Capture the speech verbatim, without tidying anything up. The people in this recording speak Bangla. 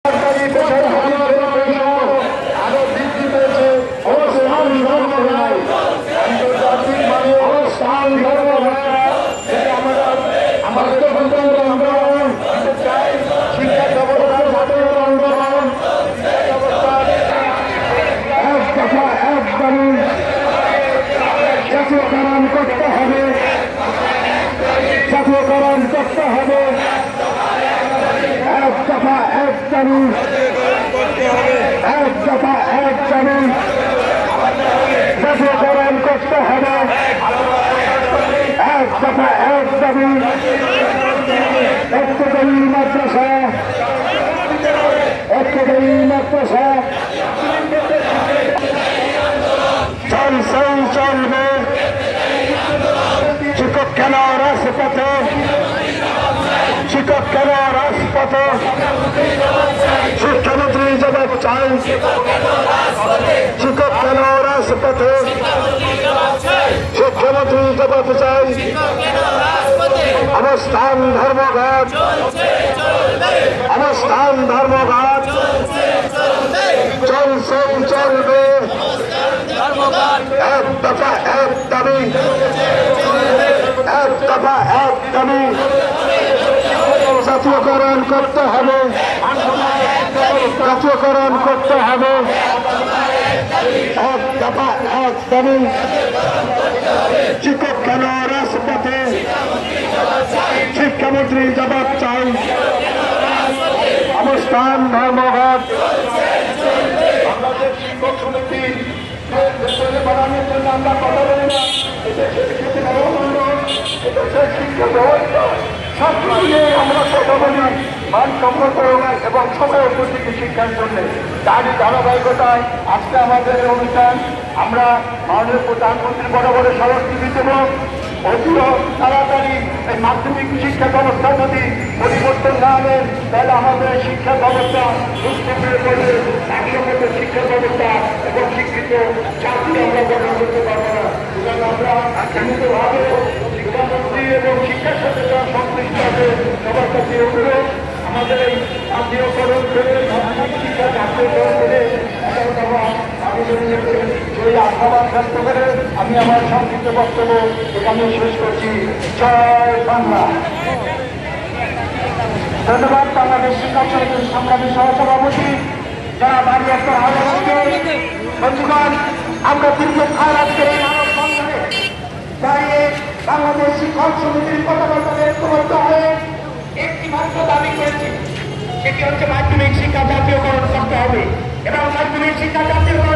আরো বৃদ্ধি পেয়েছে অবস্থান ধর্ম নয়, আন্তর্জাতিক মানে অবস্থান ধর্ম আমাদের আন্দোলন চাই। শিক্ষা ব্যবস্থার জাতীয় আন্দোলন, শিক্ষা ব্যবস্থার এক দফা এক দাবি জাতীয়করণ করতে হবে, জাতীয়করণ করতে হবে। এক দফা এক দাবি, এক দফা এক দাবি জাতীয়করণ করতে হবে। এক দফা এক দাবি একটাই মাদ্রাসা, একটাই মাদ্রাসা চলছেই চলবে। শিক্ষক কেন রাজপথে, শিক্ষক কেন রাজপথে, শিক্ষামন্ত্রী জবাব চাই। শিক্ষক কেন রাজপথে, শিক্ষামন্ত্রী জবাব চাই। অবস্থান ধর্মঘট, অবস্থান ধর্মঘট চলছেই চলবে। এক দফা এক দাবি, এক দফা এক দাবি জাতীয়করণ করতে হবে, জাতীয়করণ করতে হবে। এক দফা এক দাবি শিক্ষক কেন রাজপথে, শিক্ষামন্ত্রী জবাব চাই। অবস্থান ধর্মঘট বাংলাদেশ শিক্ষক সমিতি বাড়ানোর জন্য আমরা কথা বলি না, শিক্ষা ব্যবস্থা সব মিলিয়ে আমরা কথা বলি মানসম্মত এবং সময় উপযোগী শিক্ষার জন্য। তারই ধারাবাহিকতায় আজকে আমাদের অনুষ্ঠান। আমরা মাননীয় প্রধানমন্ত্রী বরাবরে স্মারকলিপি দেব। অতি তাড়াতাড়ি এই মাধ্যমিক শিক্ষা ব্যবস্থা যদি পরিবর্তন না আনেন তাহলে আমাদের শিক্ষা ব্যবস্থা সুস্থির করবে। একসঙ্গে শিক্ষা ব্যবস্থা এবং শিক্ষিত চাকরি আমরা গঠন করতে পারবো না। সুতরাং আমরা আন্তরিকভাবে শিক্ষামন্ত্রী এবং শিক্ষার সাথে যারা সংশ্লিষ্ট আছে সবার কাছে অনুরোধ, আমাদের এই জাতীয়করণ করে শিক্ষা জাতীয়করণ করে সেই আশাবাদ ব্যক্ত করে আমি আমার সংক্ষিপ্ত বক্তব্য এখানে শেষ করছি। জয় বাংলা। ধন্যবাদ বাংলাদেশ শিক্ষক সমিতির সংগ্রামী সহসভাপতি যারা বাড়ি একটা বন্ধুগণ, আমরা দীর্ঘ খাল আজকের এই মানব বন্ধনে দাঁড়িয়ে বাংলাদেশ শিক্ষক সমিতির কথাবার্তা ঐক্যবদ্ধ হয়ে একটি মাত্র দাবি করেছি, সেটি হচ্ছে মাধ্যমিক শিক্ষা জাতীয়করণ করতে হবে এবং মাধ্যমিক শিক্ষা